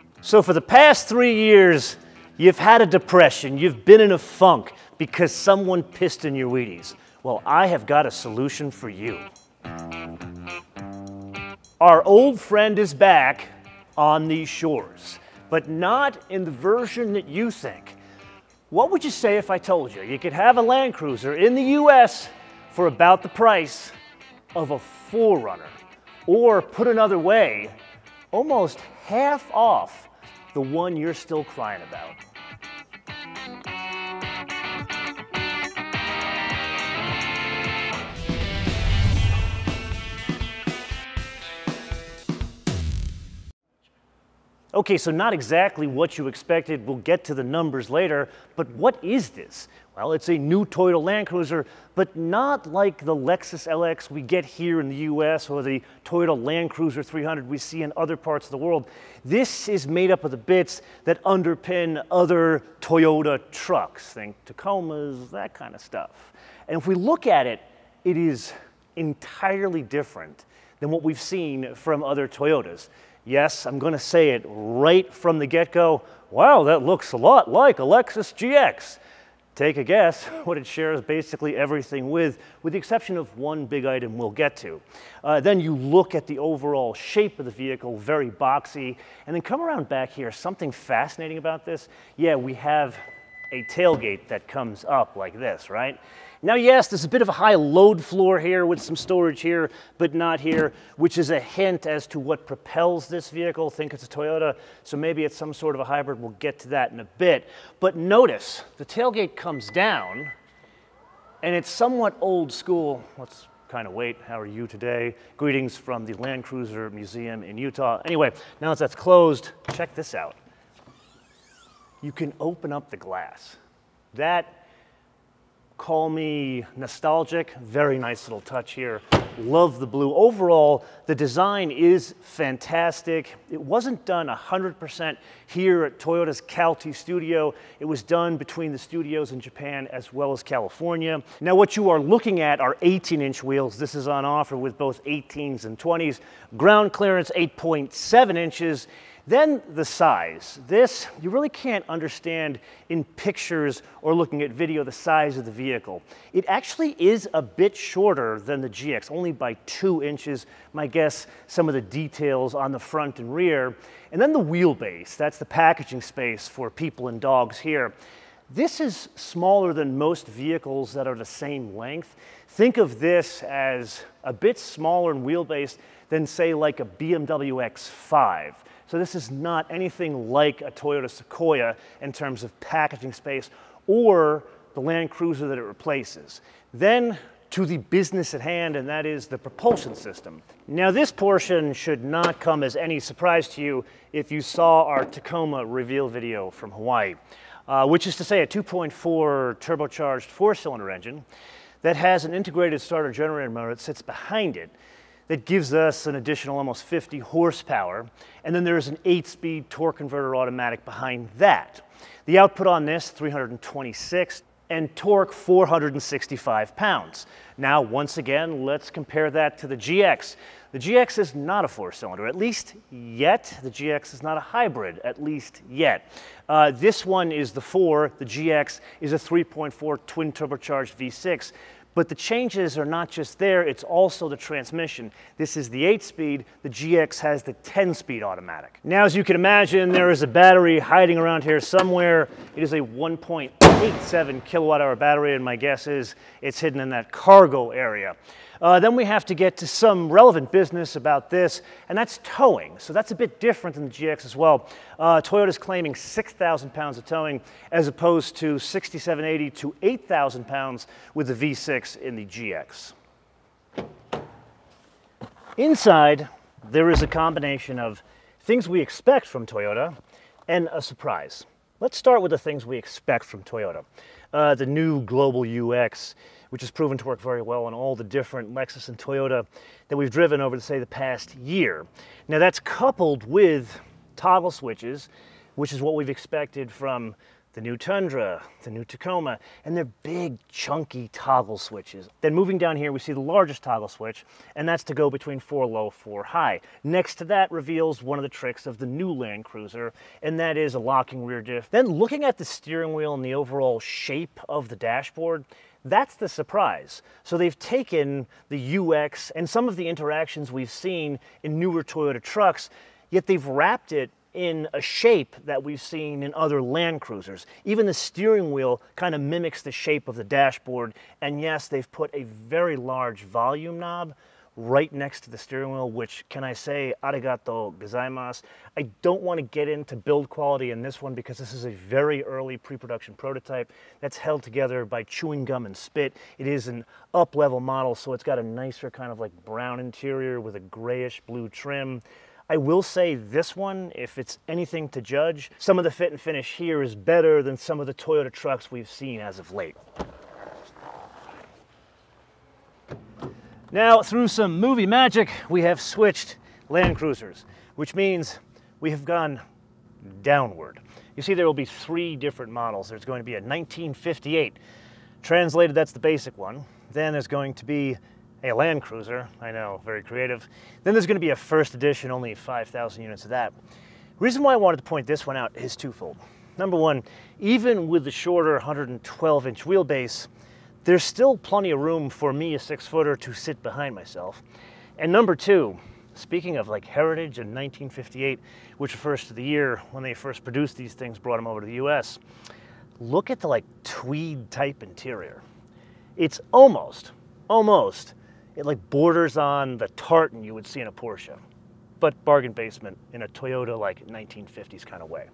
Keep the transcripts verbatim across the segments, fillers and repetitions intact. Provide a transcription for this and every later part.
So for the past three years, you've had a depression, you've been in a funk because someone pissed in your Wheaties. Well, I have got a solution for you. Our old friend is back on these shores, but not in the version that you think. What would you say if I told you you could have a Land Cruiser in the U S for about the price of a four runner? Or put another way, almost half off the one you're still crying about. Okay, so not exactly what you expected. We'll get to the numbers later, but what is this? Well, it's a new Toyota Land Cruiser, but not like the Lexus L X we get here in the U S or the Toyota Land Cruiser three hundred we see in other parts of the world. This is made up of the bits that underpin other Toyota trucks. Think Tacomas, that kind of stuff. And if we look at it, it is entirely different than what we've seen from other Toyotas. Yes, I'm going to say it right from the get-go. Wow, that looks a lot like a Lexus G X. Take a guess what it shares basically everything with, with the exception of one big item we'll get to. Uh, then you look at the overall shape of the vehicle, very boxy, and then come around back here. Something fascinating about this, yeah, we have a tailgate that comes up like this, right? Now, yes, there's a bit of a high load floor here with some storage here, but not here, which is a hint as to what propels this vehicle. Think it's a Toyota, so maybe it's some sort of a hybrid. We'll get to that in a bit. But notice, the tailgate comes down, and it's somewhat old school. Let's kind of wait. How are you today? Greetings from the Land Cruiser Museum in Utah. Anyway, now that that's closed, check this out. You can open up the glass. That, call me nostalgic, very nice little touch here. Love the blue. Overall, the design is fantastic. It wasn't done one hundred percent here at Toyota's Calty studio. It was done between the studios in Japan as well as California. Now, what you are looking at are eighteen inch wheels. This is on offer with both eighteens and twenties. Ground clearance, eight point seven inches. Then the size. This, you really can't understand in pictures or looking at video the size of the vehicle. It actually is a bit shorter than the G X, only by two inches. My guess, some of the details on the front and rear. And then the wheelbase, that's the packaging space for people and dogs here. This is smaller than most vehicles that are the same length. Think of this as a bit smaller in wheelbase than, say, like a B M W X five. So this is not anything like a Toyota Sequoia in terms of packaging space or the Land Cruiser that it replaces. Then to the business at hand, and that is the propulsion system. Now, this portion should not come as any surprise to you if you saw our Tacoma reveal video from Hawaii, uh, which is to say a two point four turbocharged four-cylinder engine that has an integrated starter generator motor that sits behind it that gives us an additional almost fifty horsepower. And then there's an eight speed torque converter automatic behind that. The output on this, three hundred twenty-six, and torque, four hundred sixty-five pounds. Now, once again, let's compare that to the G X. The G X is not a four-cylinder, at least yet. The G X is not a hybrid, at least yet. Uh, this one is the four. The G X is a three point four twin turbocharged V six. But the changes are not just there, it's also the transmission. This is the eight speed, the G X has the ten speed automatic. Now, as you can imagine, there is a battery hiding around here somewhere. It is a one point eight seven kilowatt hour battery, and my guess is it's hidden in that cargo area. Uh, then we have to get to some relevant business about this, and that's towing. So that's a bit different than the G X as well. Uh, Toyota's claiming six thousand pounds of towing as opposed to sixty-seven eighty to eight thousand pounds with the V six in the G X. Inside, there is a combination of things we expect from Toyota and a surprise. Let's start with the things we expect from Toyota. Uh, the new global U X, which has proven to work very well on all the different Lexus and Toyota that we've driven over, say, the past year. Now, that's coupled with toggle switches, which is what we've expected from the new Tundra, the new Tacoma, and they're big, chunky toggle switches. Then moving down here, we see the largest toggle switch, and that's to go between four low, four high. Next to that reveals one of the tricks of the new Land Cruiser, and that is a locking rear diff. Then looking at the steering wheel and the overall shape of the dashboard, that's the surprise. So they've taken the U X and some of the interactions we've seen in newer Toyota trucks, yet they've wrapped it in a shape that we've seen in other Land Cruisers. Even the steering wheel kind of mimics the shape of the dashboard. And yes, they've put a very large volume knob right next to the steering wheel, which, can I say, arigato gozaimasu. I don't want to get into build quality in this one because this is a very early pre-production prototype that's held together by chewing gum and spit. It is an up-level model, so it's got a nicer kind of like brown interior with a grayish blue trim. I will say this one, if it's anything to judge, some of the fit and finish here is better than some of the Toyota trucks we've seen as of late. Now, through some movie magic, we have switched Land Cruisers, which means we have gone downward. You see, there will be three different models. There's going to be a nineteen fifty-eight. Translated, that's the basic one. Then there's going to be a Land Cruiser, I know, very creative. Then there's going to be a first edition, only five thousand units of that. Reason why I wanted to point this one out is twofold. Number one, even with the shorter one hundred twelve inch wheelbase, there's still plenty of room for me, a six footer, to sit behind myself. And number two, speaking of like heritage in nineteen fifty-eight, which refers to the year when they first produced these things, brought them over to the U S, look at the like tweed type interior. It's almost, almost, it like borders on the tartan you would see in a Porsche, but bargain basement in a Toyota like nineteen fifties kind of way.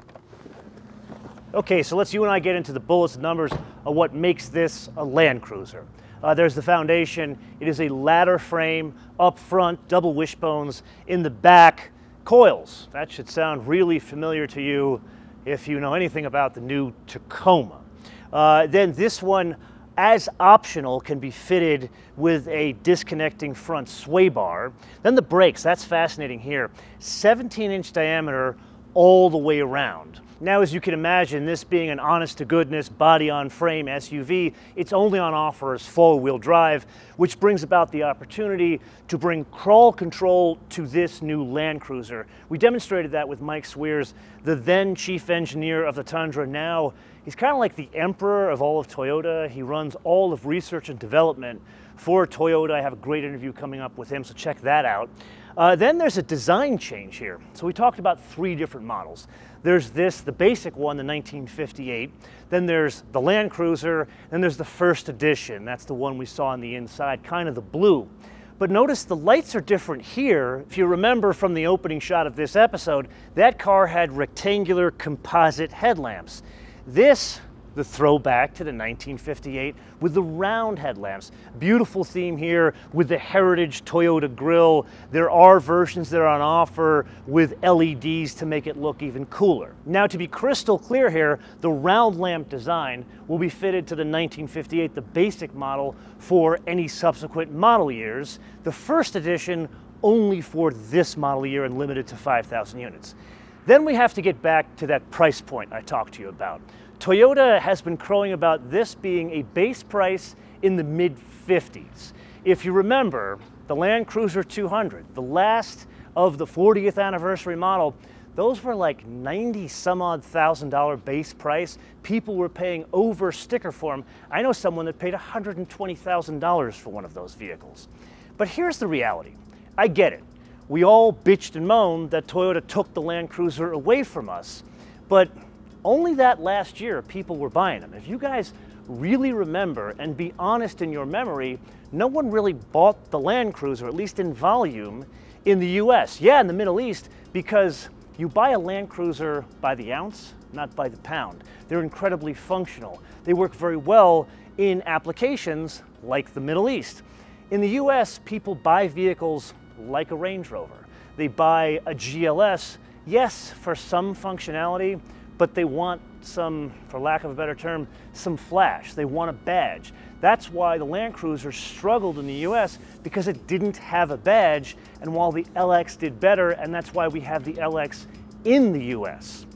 Okay, so let's you and I get into the bullets and numbers of what makes this a Land Cruiser. Uh, there's the foundation. It is a ladder frame up front, double wishbones. In the back, coils. That should sound really familiar to you if you know anything about the new Tacoma. Uh, then this one, as optional, can be fitted with a disconnecting front sway bar. Then the brakes, that's fascinating here. seventeen inch diameter all the way around. Now, as you can imagine, this being an honest-to-goodness, body-on-frame S U V, it's only on offer as four-wheel drive, which brings about the opportunity to bring crawl control to this new Land Cruiser. We demonstrated that with Mike Sweers, the then chief engineer of the Tundra. Now, he's kind of like the emperor of all of Toyota. He runs all of research and development for Toyota. I have a great interview coming up with him, so check that out. Uh, then there's a design change here. So we talked about three different models. There's this, the basic one, the nineteen fifty-eight. Then there's the Land Cruiser. Then there's the first edition. That's the one we saw on the inside, kind of the blue. But notice the lights are different here. If you remember from the opening shot of this episode, that car had rectangular composite headlamps. This, the throwback to the nineteen fifty-eight with the round headlamps. Beautiful theme here with the heritage Toyota grille. There are versions that are on offer with L E Ds to make it look even cooler. Now, to be crystal clear here, the round lamp design will be fitted to the nineteen fifty-eight, the basic model, for any subsequent model years. The first edition only for this model year and limited to five thousand units. Then we have to get back to that price point I talked to you about. Toyota has been crowing about this being a base price in the mid fifties. If you remember, the Land Cruiser two hundred, the last of the fortieth anniversary model, those were like ninety some odd thousand dollar base price. People were paying over sticker for them. I know someone that paid one hundred twenty thousand dollars for one of those vehicles. But here's the reality. I get it. We all bitched and moaned that Toyota took the Land Cruiser away from us, but only that last year people were buying them. If you guys really remember and be honest in your memory, no one really bought the Land Cruiser, at least in volume, in the U S. Yeah, in the Middle East, because you buy a Land Cruiser by the ounce, not by the pound. They're incredibly functional. They work very well in applications like the Middle East. In the U S, people buy vehicles like a Range Rover. They buy a G L S, yes, for some functionality, but they want some, for lack of a better term, some flash. They want a badge. That's why the Land Cruiser struggled in the U S, because it didn't have a badge, and while the L X did better, and that's why we have the L X in the U S.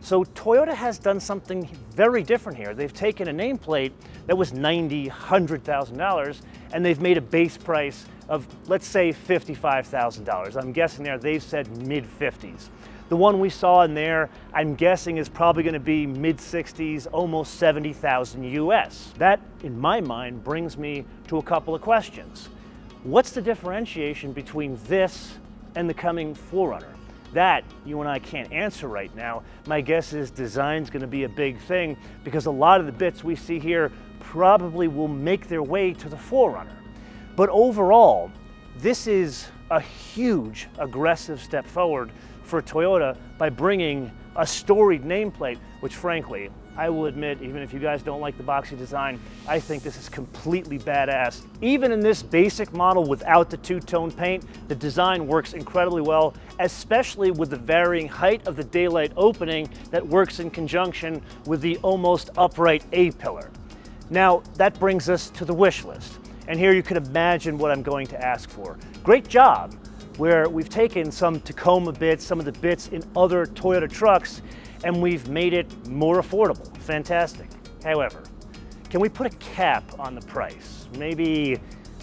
So Toyota has done something very different here. They've taken a nameplate that was ninety thousand dollars, one hundred thousand dollars, and they've made a base price of, let's say, fifty-five thousand dollars. I'm guessing there they've said mid fifties. The one we saw in there, I'm guessing, is probably going to be mid sixties, almost seventy thousand U S. That, in my mind, brings me to a couple of questions. What's the differentiation between this and the coming four runner? That you and I can't answer right now. My guess is design's going to be a big thing because a lot of the bits we see here probably will make their way to the four runner. But overall, this is a huge aggressive step forward for Toyota by bringing a storied nameplate, which frankly, I will admit, even if you guys don't like the boxy design, I think this is completely badass. Even in this basic model without the two-tone paint, the design works incredibly well, especially with the varying height of the daylight opening that works in conjunction with the almost upright A-pillar. Now, that brings us to the wish list. And here you can imagine what I'm going to ask for. Great job, where we've taken some Tacoma bits, some of the bits in other Toyota trucks, and we've made it more affordable. Fantastic. However, can we put a cap on the price? Maybe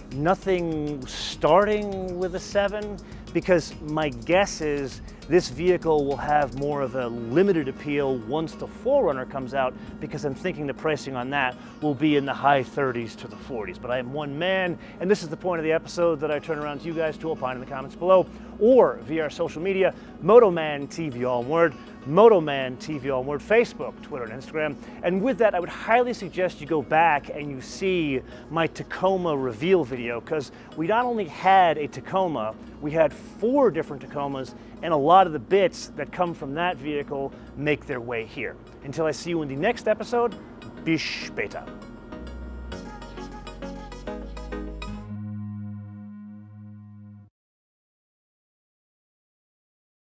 nothing starting with a seven? Because my guess is this vehicle will have more of a limited appeal once the four runner comes out, because I'm thinking the pricing on that will be in the high thirties to the forties. But I am one man, and this is the point of the episode that I turn around to you guys to opine in the comments below, or via our social media, Motoman T V, all one word, Motoman T V, all one word, Facebook, Twitter, and Instagram. And with that, I would highly suggest you go back and you see my Tacoma reveal video, because we not only had a Tacoma, we had four different Tacomas, and a lot of the bits that come from that vehicle make their way here. Until I see you in the next episode, bis später.